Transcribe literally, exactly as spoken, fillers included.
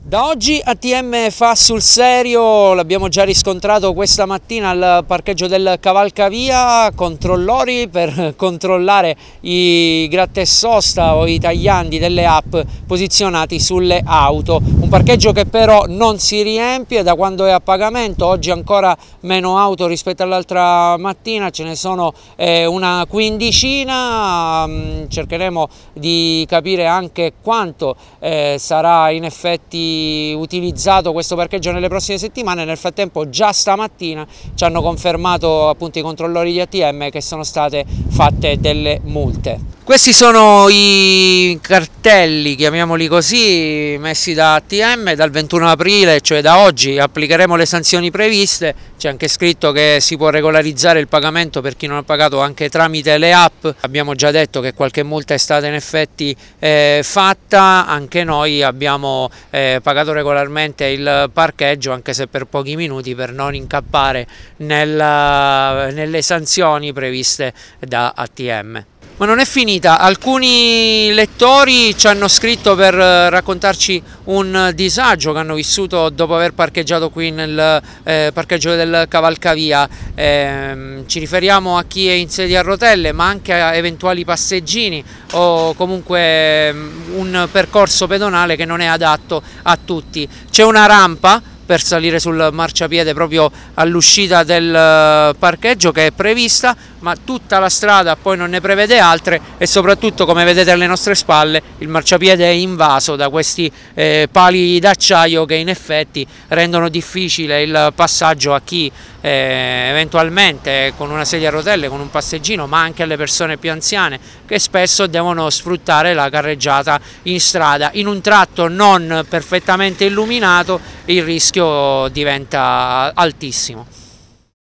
Da oggi A T M fa sul serio, l'abbiamo già riscontrato questa mattina al parcheggio del Cavalcavia, controllori per controllare i gratta e sosta o i tagliandi delle app posizionati sulle auto. Un parcheggio che però non si riempie da quando è a pagamento, oggi ancora meno auto rispetto all'altra mattina, ce ne sono eh, una quindicina, cercheremo di capire anche quanto eh, sarà in effetti utilizzato questo parcheggio nelle prossime settimane. Nel frattempo già stamattina ci hanno confermato appunto i controllori di A T M che sono state fatte delle multe. Questi sono i cartelli, chiamiamoli così, messi da A T M dal ventuno aprile, cioè da oggi applicheremo le sanzioni previste. C'è anche scritto che si può regolarizzare il pagamento per chi non ha pagato anche tramite le app. Abbiamo già detto che qualche multa è stata in effetti eh, fatta, anche noi abbiamo eh, pagato regolarmente il parcheggio, anche se per pochi minuti, per non incappare nella, nelle sanzioni previste da A T M. Ma non è finita, alcuni lettori ci hanno scritto per raccontarci un disagio che hanno vissuto dopo aver parcheggiato qui nel eh, parcheggio del Cavalcavia. Eh, ci riferiamo a chi è in sedia a rotelle, ma anche a eventuali passeggini o comunque un percorso pedonale che non è adatto a tutti. C'è una rampa per salire sul marciapiede proprio all'uscita del parcheggio che è prevista, ma tutta la strada poi non ne prevede altre e soprattutto, come vedete alle nostre spalle, il marciapiede è invaso da questi eh, pali d'acciaio che in effetti rendono difficile il passaggio a chi eh, eventualmente con una sedia a rotelle, con un passeggino, ma anche alle persone più anziane che spesso devono sfruttare la carreggiata in strada. In un tratto non perfettamente illuminato il rischio diventa altissimo.